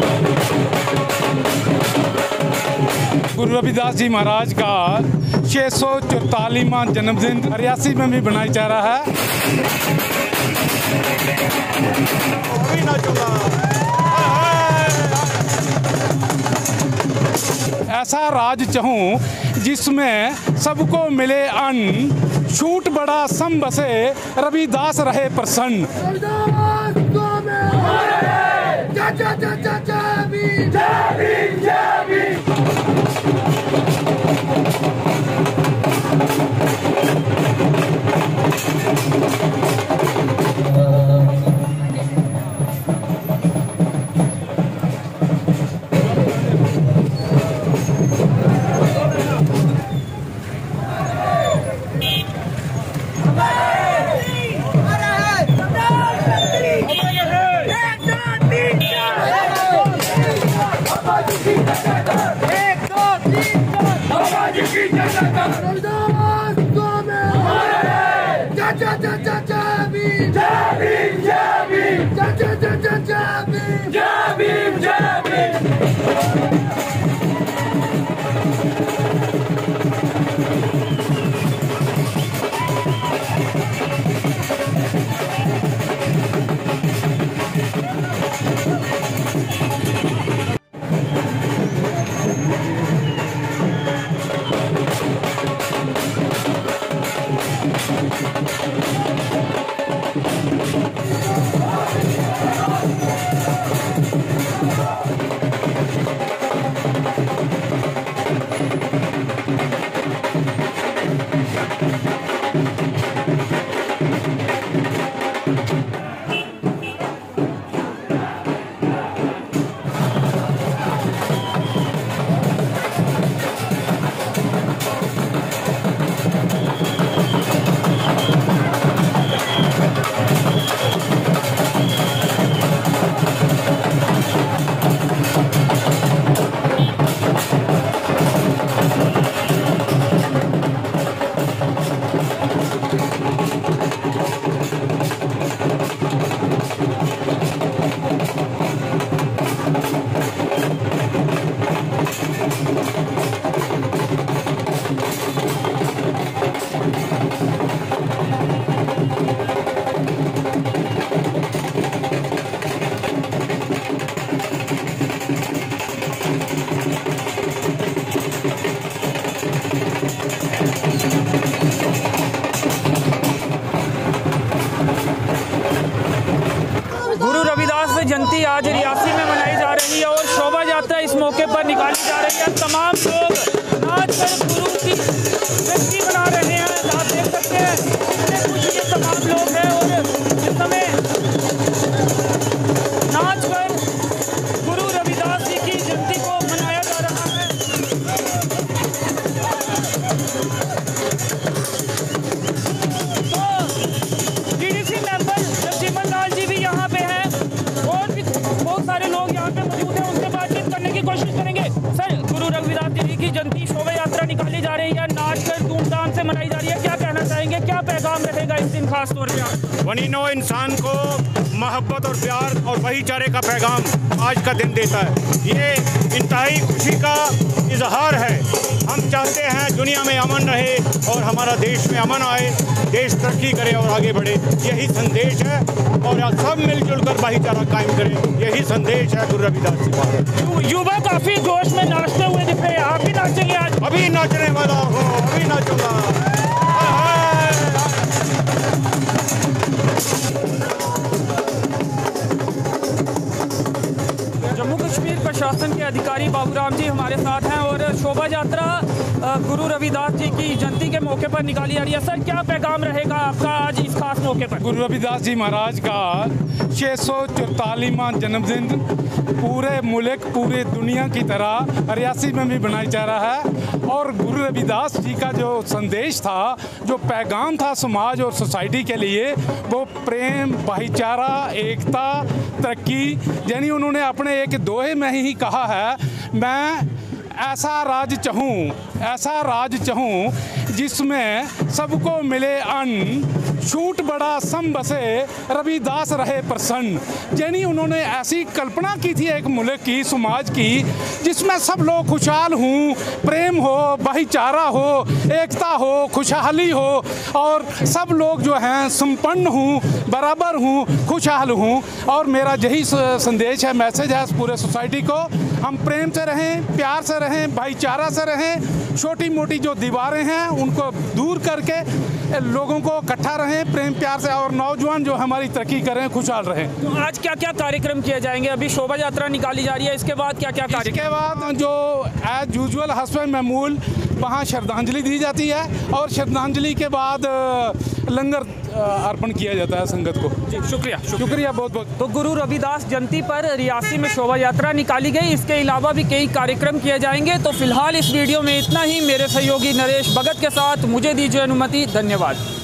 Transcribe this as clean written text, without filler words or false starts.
गुरु रविदास जी महाराज का 644वां जन्मदिन रियासी में भी मनाया जा रहा है। ऐसा राज चाहूं जिसमें सबको मिले अन्न, छूट बड़ा सम बसे, रविदास रहे प्रसन्न। जयंती आज रियासी में मनाई जा रही है और शोभा यात्रा इस मौके पर निकाली जा रही है। तमाम लोग नाच कर गुरु की जयंती मना रहे हैं। आप देख सकते हैं कितने खुश ये तमाम लोग हैं और इस समय नाच कर गुरु रविदास जी की जयंती को मनाया जा रहा है। तो डीडीसी मेंबर जगजीवन लाल जी भी यहाँ पे हैं और भी बहुत सारे लोग यहाँ पे मौजूद हैं, उनसे बातचीत करने की कोशिश करेंगे। सर, गुरु रविदास जी की जयंती शोभा यात्रा निकाली जा रही है, नाच कर धूमधाम से मनाई जा रही है, क्या कहना चाहेंगे, क्या पैगाम रहेगा इस दिन खास तौर पे? वनीनो इंसान को मोहब्बत और प्यार और भाईचारे का पैगाम आज का दिन देता है। ये इंतहाई खुशी का इजहार है। हम चाहते हैं दुनिया में अमन रहे और हमारा देश में अमन आए, देश तरक्की करे और आगे बढ़े, यही संदेश है। और सब मिलजुल कर भाईचारा कायम करें, यही संदेश है गुरु रविदास जी महाराज। युवा काफी जोश में नाचते हुए दिख रहे हैं, आप भी नाचेंगे आज? अभी नाचने वाला हूँ, अभी नाचूंगा। जम्मू कश्मीर प्रशासन के अधिकारी बाबूराम जी हमारे साथ हैं और शोभा यात्रा गुरु रविदास जी की जयंती के मौके पर निकाली जा रही है। सर, क्या पैगाम रहेगा आपका आज इस खास मौके पर? गुरु रविदास जी महाराज का 644वां जन्मदिन पूरे मुल्क, पूरे दुनिया की तरह रियासी में भी मनाया जा रहा है। और गुरु रविदास जी का जो संदेश था, जो पैगाम था समाज और सोसाइटी के लिए, वो प्रेम, भाईचारा, एकता, तरक्की, यानी उन्होंने अपने एक दोहे में ही कहा है, मैं ऐसा राज चाहूं जिसमें सबको मिले अन्न, छूट बड़ा सम बसे रविदास रहे प्रसन्न। यानी उन्होंने ऐसी कल्पना की थी एक मुल्क की, समाज की, जिसमें सब लोग खुशहाल हों, प्रेम हो, भाईचारा हो, एकता हो, खुशहाली हो और सब लोग जो हैं संपन्न हों, बराबर हों, खुशहाल हों। और मेरा यही संदेश है, मैसेज है पूरे सोसाइटी को, हम प्रेम से रहें, प्यार से रहें, भाईचारा से रहें, छोटी मोटी जो दीवारें हैं उनको दूर करके लोगों को इकट्ठा रहें प्रेम प्यार से, और नौजवान जो हमारी तरक्की करें, खुशहाल रहें। तो आज क्या क्या कार्यक्रम किए जाएंगे? अभी शोभा यात्रा निकाली जा रही है, इसके बाद क्या क्या कार्यक्रम? इसके बाद जो एज यूजुअल हस्बे मामूल वहाँ श्रद्धांजलि दी जाती है और श्रद्धांजलि के बाद लंगर अर्पण किया जाता है संगत को। जी शुक्रिया बहुत बहुत। तो गुरु रविदास जयंती पर रियासी में शोभा यात्रा निकाली गई, इसके अलावा भी कई कार्यक्रम किए जाएंगे। तो फिलहाल इस वीडियो में इतना ही। मेरे सहयोगी नरेश भगत के साथ मुझे दीजिए अनुमति। धन्यवाद।